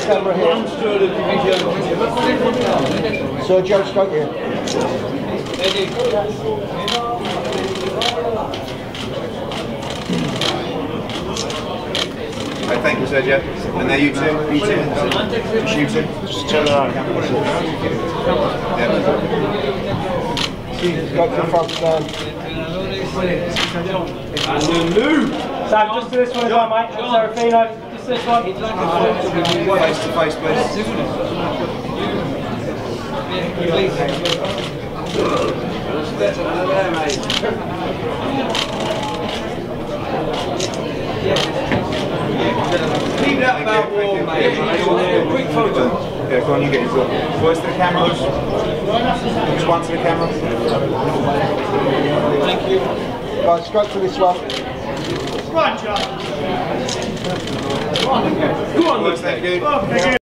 camera here. So Joe, stroke here. Right, thank you, Sergio. And now you two, shooting. Just turn around. Yeah. Go to the front stand. Sam, just do this one as well, mate. Ceferino, just this one. Face to face, please. Leave that about war, mate. Quick photo. Yeah, go on, you get it. Voice to the camera. Just one to the camera. Thank you. Right, stroke to this one. Right, John. Go on, Thank you.